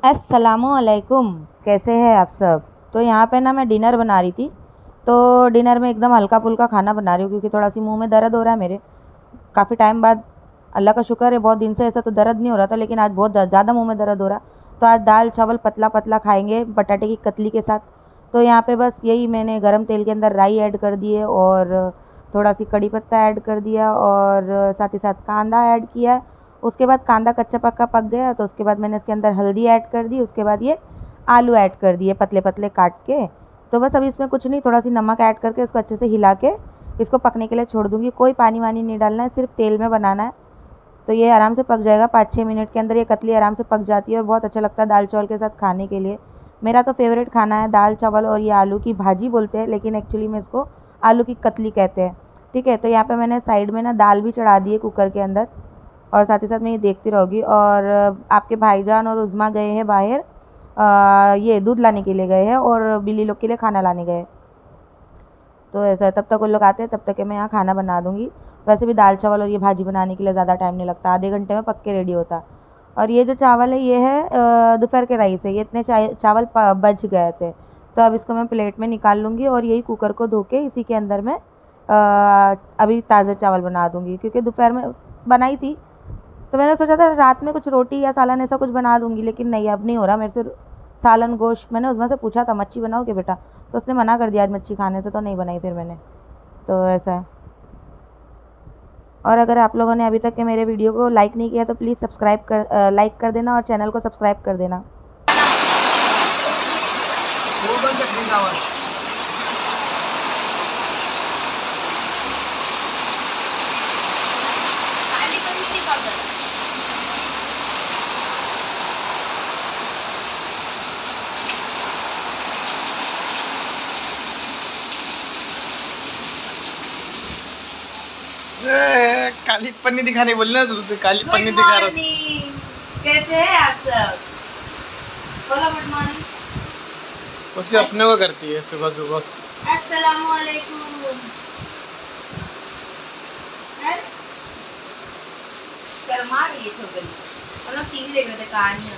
अस्सलामुअलैकुम, कैसे हैं आप सब। तो यहाँ पे ना मैं डिनर बना रही थी। तो डिनर में एकदम हल्का फुल्का खाना बना रही हूँ क्योंकि थोड़ा सी मुंह में दर्द हो रहा है मेरे। काफ़ी टाइम बाद, अल्लाह का शुक्र है बहुत दिन से ऐसा तो दर्द नहीं हो रहा था, लेकिन आज बहुत ज़्यादा मुंह में दर्द हो रहा। तो आज दाल चावल पतला पतला खाएंगे बटाटे की कतली के साथ। तो यहाँ पे बस यही मैंने गरम तेल के अंदर राई ऐड कर दी है और थोड़ा सी कड़ी पत्ता ऐड कर दिया और साथ ही साथ कांदा ऐड किया। उसके बाद कांदा कच्चा पक्का पक गया तो उसके बाद मैंने इसके अंदर हल्दी ऐड कर दी। उसके बाद ये आलू ऐड कर दिए पतले पतले काट के। तो बस अभी इसमें कुछ नहीं, थोड़ा सी नमक ऐड करके इसको अच्छे से हिला के इसको पकने के लिए छोड़ दूँगी। कोई पानी वानी नहीं डालना है, सिर्फ तेल में बनाना है। तो ये आराम से पक जाएगा 5-6 मिनट के अंदर। ये कतली आराम से पक जाती है और बहुत अच्छा लगता है दाल चावल के साथ खाने के लिए। मेरा तो फेवरेट खाना है दाल चावल, और ये आलू की भाजी बोलते हैं लेकिन एक्चुअली में इसको आलू की कतली कहते हैं। ठीक है, तो यहाँ पे मैंने साइड में ना दाल भी चढ़ा दी है कुकर के अंदर, और साथ ही साथ मैं ये देखती रहूँगी। और आपके भाईजान और उज़मा गए हैं बाहर, ये दूध लाने के लिए गए हैं और बिल्ली लोग के लिए खाना लाने गए। तो ऐसा, तब तक वो लोग आते हैं तब तक मैं यहाँ खाना बना दूँगी। वैसे भी दाल चावल और ये भाजी बनाने के लिए ज़्यादा टाइम नहीं लगता, आधे घंटे में पक के रेडी होता। और ये जो चावल है ये है दोपहर के राइस है। ये इतने चावल बच गए थे, तो अब इसको मैं प्लेट में निकाल लूँगी और यही कुकर को धो के इसी के अंदर मैं अभी ताज़े चावल बना दूँगी क्योंकि दोपहर में बनाई थी। तो मैंने सोचा था रात में कुछ रोटी या सालन ऐसा कुछ बना दूँगी, लेकिन नहीं, अब नहीं हो रहा मेरे से सालन गोश्त। मैंने उसमें से पूछा था मच्छी बनाओगे बेटा, तो उसने मना कर दिया आज मच्छी खाने से, तो नहीं बनाई फिर मैंने। तो ऐसा है। और अगर आप लोगों ने अभी तक के मेरे वीडियो को लाइक नहीं किया तो प्लीज़ लाइक कर देना और चैनल को सब्सक्राइब कर देना। काली पन्नी दिखाने बोली ना तो काली पन्नी दिखा रहा। कैसे हैं आप सब? बोलो गुड मॉर्निंग। उसे अपने को करती है सुबह सुबह। अस्सलाम वालेकुम। शर्मा रही है छोकरी। हम लोग टीवी देख रहे थे कहानियां।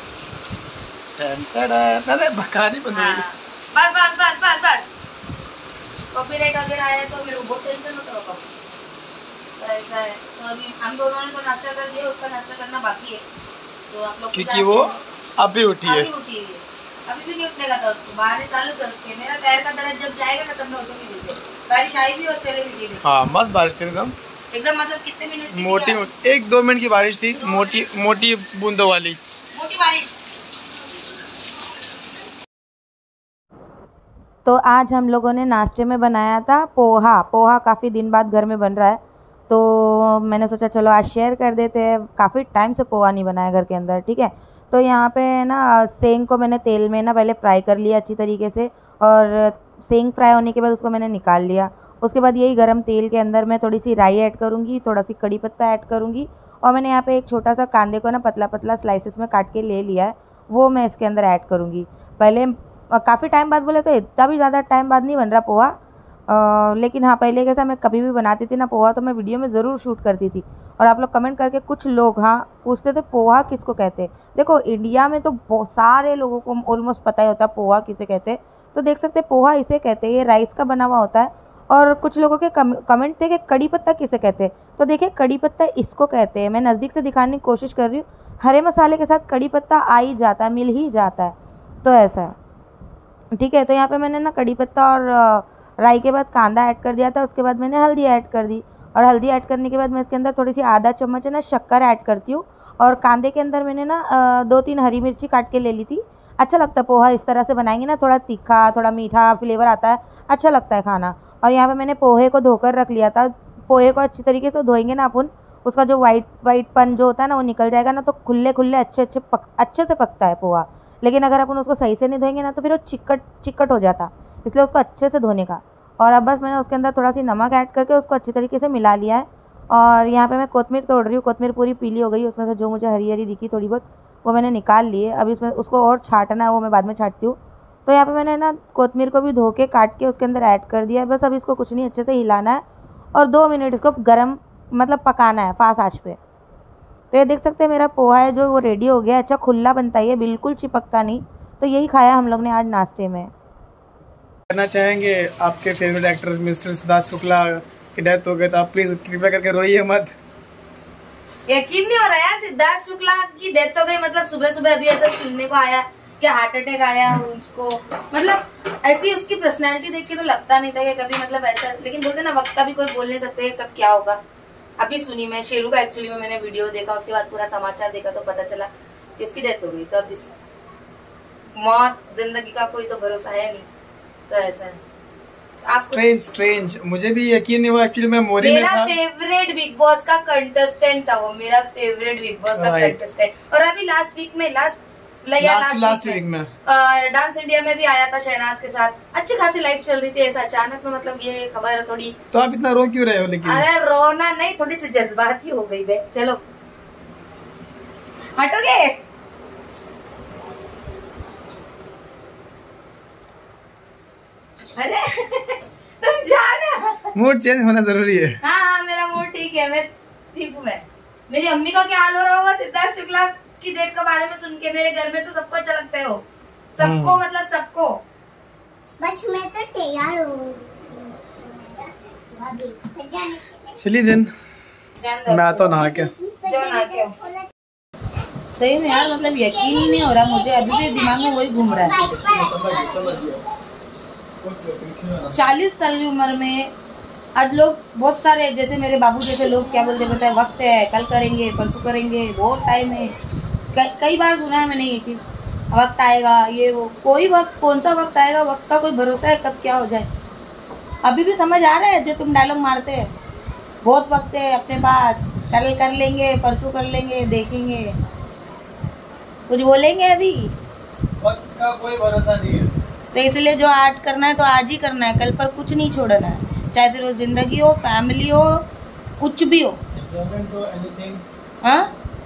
अरे बकहानी बन रही है। बस कॉपीराइट वगैरह आया तो मेरे को बहुत टेंशन होता होगा। ऐसा है। तो अभी हम दोनों ने तो नाश्ता कर दिया, उसका नाश्ता करना बाकी है। तो आप लोग क्योंकि वो अभी उठी है। अभी भी नहीं उठेगा था उसको, बहाने चालू कर उसके। मेरा पैर का दर्द जब जाएगा ना तब मैं उठूंगी नीचे। बारिश आई भी और चले भी गई। हाँ मस्त बारिश थी एकदम मतलब कितने मिनट की? मोटी 1-2 मिनट की बारिश थी, मोटी बूंदों वाली मोटी बारिश। तो आज हम लोगों ने नाश्ते में बनाया था पोहा काफ़ी दिन बाद घर में बन रहा है, तो मैंने सोचा चलो आज शेयर कर देते हैं। काफ़ी टाइम से पोहा नहीं बनाया घर के अंदर। ठीक है, तो यहाँ पे ना सेंग को मैंने तेल में ना पहले फ्राई कर लिया अच्छी तरीके से, और सेंग फ्राई होने के बाद उसको मैंने निकाल लिया। उसके बाद यही गरम तेल के अंदर मैं थोड़ी सी राई ऐड करूँगी, थोड़ा सी कड़ी पत्ता ऐड करूँगी, और मैंने यहाँ पे एक छोटा सा कांदे को ना पतला पतला स्लाइसेस में काट के ले लिया है, वो मैं इसके अंदर ऐड करूँगी। पहले काफ़ी टाइम बाद बोले तो इतना भी ज़्यादा टाइम बाद नहीं बन रहा पोहा, लेकिन हाँ पहले कैसा मैं कभी भी बनाती थी ना पोहा तो मैं वीडियो में ज़रूर शूट करती थी। और आप लोग कमेंट करके कुछ लोग हाँ पूछते थे पोहा किसको कहते हैं। देखो इंडिया में तो बहुत सारे लोगों को ऑलमोस्ट पता ही होता है पोहा किसे कहते हैं, तो देख सकते हैं पोहा इसे कहते हैं। ये राइस का बना हुआ होता है। और कुछ लोगों के कमेंट थे कि कड़ी पत्ता किसे कहते हैं, तो देखिए कड़ी पत्ता इसको कहते हैं। मैं नज़दीक से दिखाने की कोशिश कर रही हूँ। हरे मसाले के साथ कड़ी पत्ता आ ही जाता है, मिल ही जाता है, तो ऐसा है। ठीक है, तो यहाँ पे मैंने ना कड़ी पत्ता और राई के बाद कांदा ऐड कर दिया था। उसके बाद मैंने हल्दी ऐड कर दी, और हल्दी ऐड करने के बाद मैं इसके अंदर थोड़ी सी आधा चम्मच है ना शक्कर ऐड करती हूँ। और कांदे के अंदर मैंने ना 2-3 हरी मिर्ची काट के ले ली थी। अच्छा लगता है पोहा इस तरह से बनाएंगे ना, थोड़ा तीखा थोड़ा मीठा फ्लेवर आता है, अच्छा लगता है खाना। और यहाँ पर मैंने पोहे को धोकर रख लिया था। पोहे को अच्छी तरीके से धोएंगे ना अपन, उसका जो वाइट पन जो होता है ना वो निकल जाएगा ना, तो खुले अच्छे से पकता है पोहा। लेकिन अगर अपन उसको सही से नहीं धोएंगे ना तो फिर वो चिकट हो जाता, इसलिए उसको अच्छे से धोने का। और अब बस मैंने उसके अंदर थोड़ा सी नमक ऐड करके उसको अच्छी तरीके से मिला लिया है। और यहाँ पे मैं कोतमीर तोड़ रही हूँ। कोतमीर पूरी पीली हो गई, उसमें से जो मुझे हरी हरी दिखी थोड़ी बहुत वो मैंने निकाल ली है। अभी उसमें उसको और छाटना है, वो मैं बाद में छाटती हूँ। तो यहाँ पे मैंने ना कोतमीर को भी धो के काट के उसके अंदर ऐड कर दिया है। बस अब इसको कुछ नहीं, अच्छे से हिलाना है और 2 मिनट इसको गर्म मतलब पकाना है फास्ट आँच पे। तो ये देख सकते हैं मेरा पोहा है जो वो रेडी हो गया। अच्छा खुला बनता है, ये बिल्कुल चिपकता नहीं। तो यही खाया हम लोग ने आज नाश्ते में। कहना चाहेंगे आपके favourite actor mister Siddharth Shukla की डेथ हो गई, तो आप प्लीज कृपया करके रोइए मत। यकीन नहीं हो रहा यार, सिद्धार्थ शुक्ला की डेथ हो गई। मतलब सुबह सुबह अभी ऐसा सुनने को आया कि हार्ट अटैक आया उसको। मतलब ऐसी उसकी पर्सनैलिटी देख के तो लगता नहीं था कि कभी मतलब ऐसा, लेकिन बोलते ना वक्त का भी कोई बोल नहीं सकते कब क्या होगा। अभी सुनी मैं शेरू का, एक्चुअली में मैंने वीडियो देखा, उसके बाद पूरा समाचार देखा तो पता चला कि उसकी डेथ हो गई। तो अब इस मौत जिंदगी का कोई तो भरोसा है नहीं, तो ऐसा है। स्ट्रेंज मुझे भी यकीन नहीं हुआ। एक्चुअली मैं मोरी में था। मेरा फेवरेट बिग बॉस का कंटेस्टेंट था वो, मेरा फेवरेट बिग बॉस का कंटेस्टेंट। और अभी लास्ट वीक में लास्ट वीक में डांस इंडिया में भी आया था शहनाज के साथ। अच्छी खासी लाइफ चल रही थी, ऐसा अचानक में मतलब ये खबर थोड़ी। तो आप इतना रो क्यों रहे हो? लेकिन अरे रोना नहीं, थोड़ी सी जज्बाती हो गई बे। चलो हटोगे। अरे तुम जाना। मूड चेंज होना जरूरी है। हाँ मेरा मूड ठीक है, मैं ठीक हूँ। मैं मेरी अम्मी का क्या हाल हो रहा होगा सिद्धार्थ शुक्ला की डेट के बारे में सुन के। मेरे घर में तो सबको अच्छा लगता है वो, सबको मतलब सबको। बस मैं तो तैयार हूँ। चलिए दिन मैं आता हूँ नहा के। जो नहा के सही में यार, मतलब यकीन ही नहीं हो रहा मुझे। अभी भी दिमाग में वही घूम रहा है। 40 साल की उम्र में आज लोग बहुत सारे, जैसे मेरे बाबू जैसे लोग क्या बोलते पता है, वक्त है, कल करेंगे, परसों करेंगे, बहुत टाइम है। कई बार सुना है मैंने ये चीज, वक्त आएगा ये वो। कोई वक्त, कौन सा वक्त आएगा? वक्त का कोई भरोसा है कब क्या हो जाए। अभी भी समझ आ रहा है जो तुम डायलॉग मारते हैं, बहुत वक्त है अपने पास, कल कर लेंगे, परसों कर लेंगे, देखेंगे, कुछ बोलेंगे अभी। वक्त का कोई भरोसा नहीं है, तो इसलिए जो आज करना है तो आज ही करना है, कल पर कुछ नहीं छोड़ना है। चाहे फिर वो जिंदगी हो, फैमिली हो, कुछ भी हो। हाँ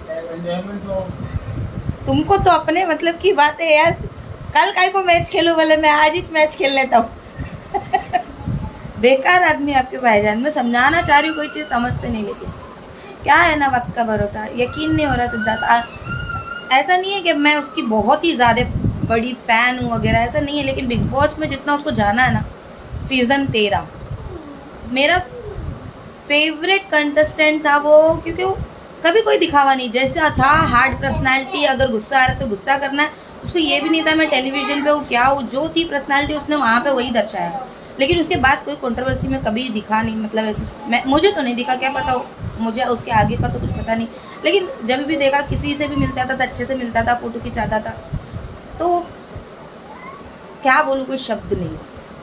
तुमको तो अपने मतलब की बात है यार। कल काय को मैच खेलो, बोले मैं आज ही मैच खेल लेता हूँ। बेकार आदमी आपके भाईजान। मैं समझाना चाह रही हूँ, कोई चीज समझते नहीं। लेकिन क्या है ना, वक्त का भरोसा। यकीन नहीं हो रहा सिद्धार्थ। ऐसा नहीं है कि मैं उसकी बहुत ही ज्यादा बड़ी फैन हूँ वगैरह, ऐसा नहीं है। लेकिन बिग बॉस में जितना उसको जाना है ना, सीजन 13 मेरा फेवरेट कंटेस्टेंट था वो, क्योंकि वो कभी कोई दिखावा नहीं, जैसा था हार्ड पर्सनालिटी। अगर गुस्सा आ रहा है तो गुस्सा करना है उसको, ये भी नहीं था मैं टेलीविजन पे वो क्या हूँ, जो थी पर्सनालिटी उसने वहाँ पे वही दर्शाया। लेकिन उसके बाद कोई कंट्रोवर्सी में कभी दिखा नहीं, मतलब ऐसे मुझे तो नहीं दिखा, क्या पता हो, मुझे उसके आगे का तो कुछ पता नहीं। लेकिन जब भी देखा किसी से भी मिलता था तो अच्छे से मिलता था, फोटो खिंचाता था। तो क्या बोलूँ, कोई शब्द नहीं।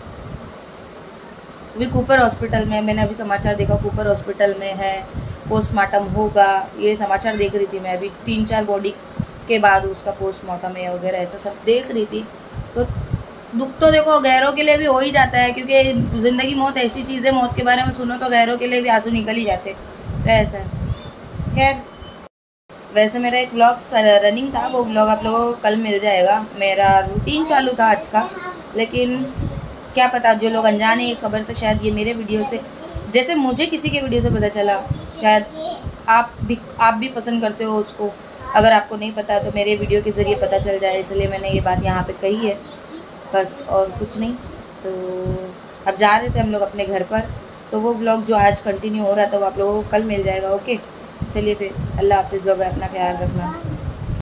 अभी कूपर हॉस्पिटल में, मैंने अभी समाचार देखा कूपर हॉस्पिटल में है, पोस्टमार्टम होगा, ये समाचार देख रही थी मैं अभी। 3-4 बॉडी के बाद उसका पोस्टमार्टम है वगैरह, ऐसा सब देख रही थी। तो दुख तो देखो गैरों के लिए भी हो ही जाता है, क्योंकि जिंदगी मौत ऐसी चीज़ है, मौत के बारे में सुनो तो गैरों के लिए भी आंसू निकल ही जाते, तो ऐसा है। खैर वैसे मेरा एक व्लॉग रनिंग था, वो व्लॉग आप लोगों को कल मिल जाएगा। मेरा रूटीन चालू था आज का, लेकिन क्या पता जो लोग अनजाने हैं खबर से, शायद ये मेरे वीडियो से, जैसे मुझे किसी के वीडियो से पता चला, शायद आप भी पसंद करते हो उसको। अगर आपको नहीं पता तो मेरे वीडियो के ज़रिए पता चल जाए, इसलिए मैंने ये बात यहाँ पे कही है बस, और कुछ नहीं। तो अब जा रहे थे हम लोग अपने घर पर, तो वो व्लॉग जो आज कंटिन्यू हो रहा था वो आप लोगों को कल मिल जाएगा। ओके चलिए फिर, अल्लाह हाफिज़, बाय, अपना ख्याल रखना।